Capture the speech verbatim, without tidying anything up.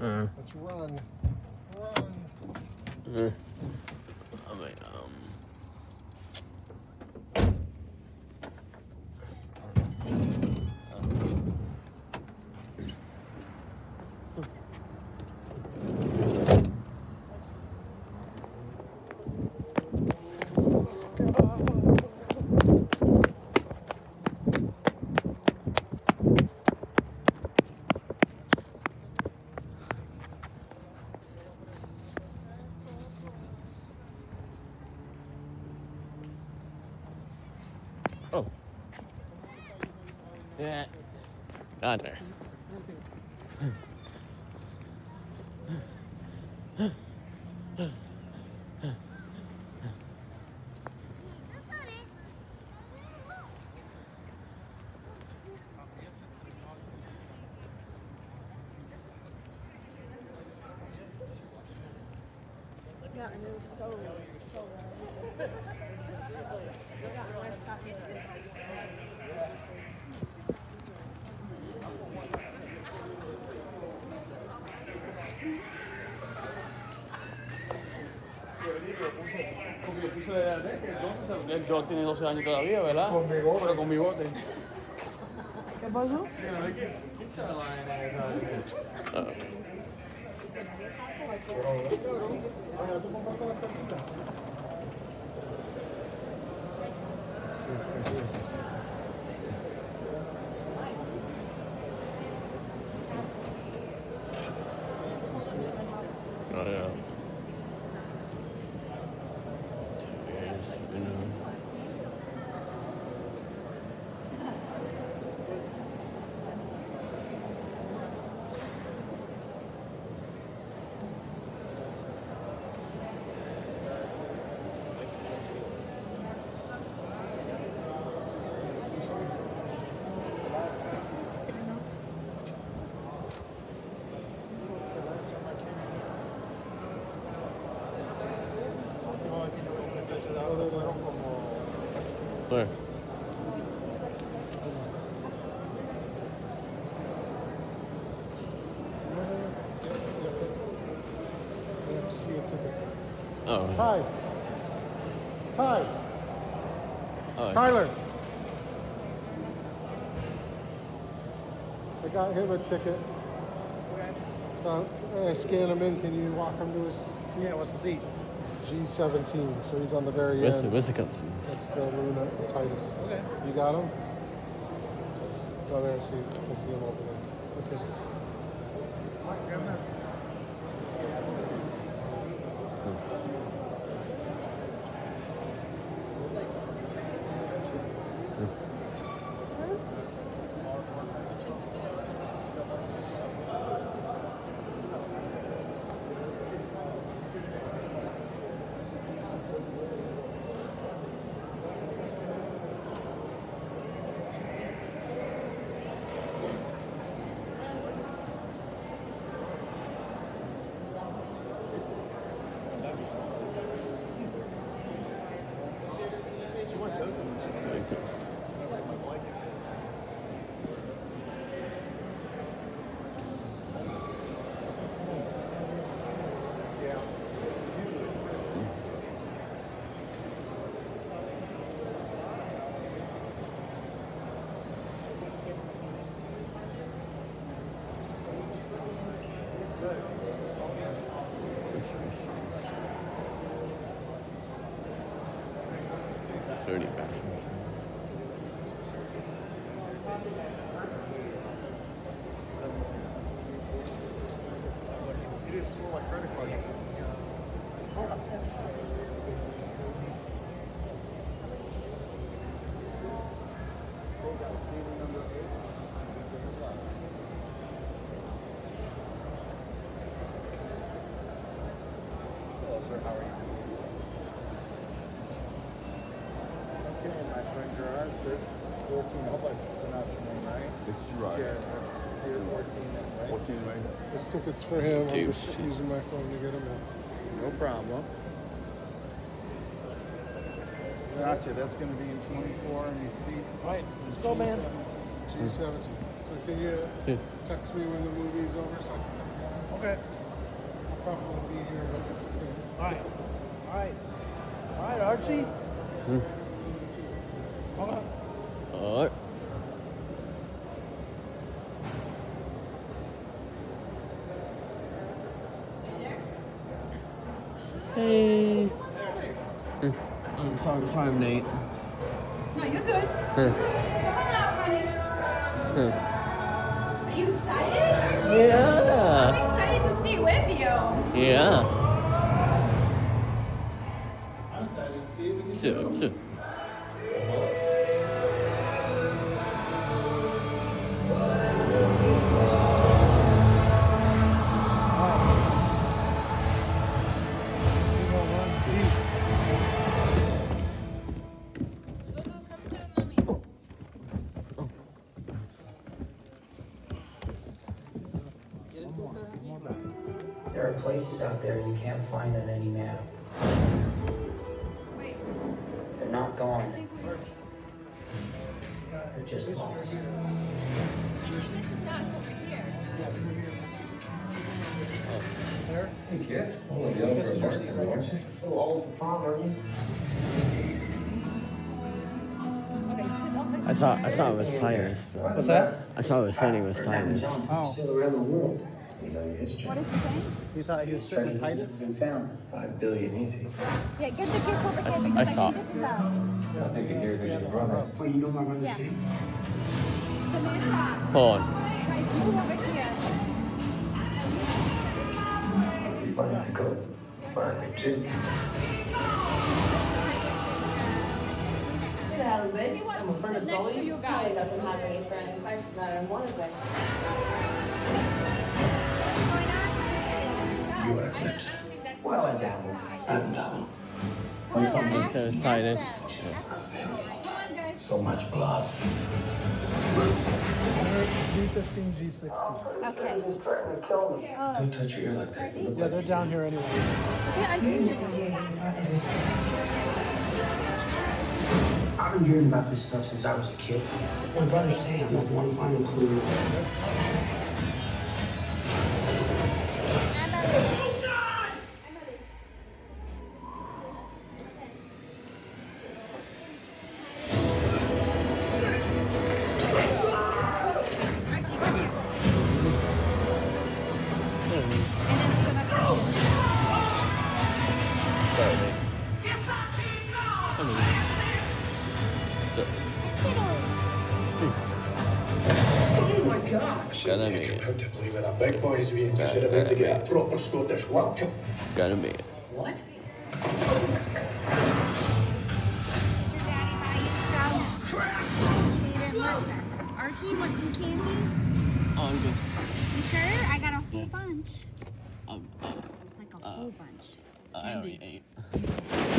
Mm. Let's run. Run. Mm. I mean, um... Oh. Yeah. Got there. Yeah, and it was so, so Porque yo puse la idea que entonces el John tiene doce años todavía, ¿verdad? Con mi bote. Pero con mi bote. ¿Qué pasó? Oye, ¿tú compraste las tarjetas? Oh, yeah. Fish, you know. Where? Oh. Ty. Ty. Oh. Tyler. I got him a ticket. So I scan him in. Can you walk him to his seat? Yeah, what's the seat? G seventeen, so he's on the very With end. the, with the cutscenes. Next to Luna and Titus. Okay. You got him? Oh, there, I see. I see him over there. Okay. Thirty bathrooms. You didn't steal my credit card. Hello, sir. How are you? Okay, my friend Gerard, fourteen. I hope I pronounced your name right. It's Gerard. Yeah, you're fourteen, right? fourteen, right? This ticket's for him. I'm Dude. just using my phone to get him in. No problem. Gotcha. That's going to be in twenty-four, and you see. All right, let's go, man. G seventeen. So can you Yeah. text me when the movie's over? So I can Okay. I'll probably be here, but it's okay. All right. All right. All right, Archie. Hmm. Hold on. All right. Hey. Hmm. I'm sorry, sorry, I'm late. No, you're good. Hmm. Come on out, honey. Hmm. Are you excited? I'm Yeah. excited to see with you. Yeah. I'm excited to see it with you. Sure, sure. There are places out there you can't find on any map. Wait. They're not gone. They're just lost. This is us over here. Hey kid, only the other American, aren't you? Oh, all the father. Okay, sit up. I saw, I saw it was Tyrus. What's that? I saw it was saying it was Tyrus. Oh. Sail around the world. You know your history. What is he saying? You thought he was sitting Treasures Titus? never been found. Five billion easy. Yeah, get the kids over here I because I, saw- think this is us. I think you're here because your brother. Wait, you know my brother Yeah. Sam? Samantha. Hold on. Right, you over here. If you find me good, find me too. Who the hell is this? He wants I'm a to friend of sit next to Sully's. you Sully guys. doesn't have any friends. I should let him one of them. You are admit. Well, I dabbled. I'm down. It says Tyrus. So much blood. G fifteen, G sixty. Okay. Don't touch your ear like that. You look Yeah, they're down here anyway. Yeah, I do. I've been hearing about this stuff since I was a kid. My brother Sam left one final clue. Archie, come here. And then we're gonna sit Oh my gosh. Gotta make it. Can't believe it. A big boy's being considered to get a proper Scottish welcome. Gotta make it. What? He didn't listen. Archie, you want some candy? Oh, I'm good. You sure? I got a whole Yeah. bunch. Um, uh, Like a Uh, whole bunch. I already ate.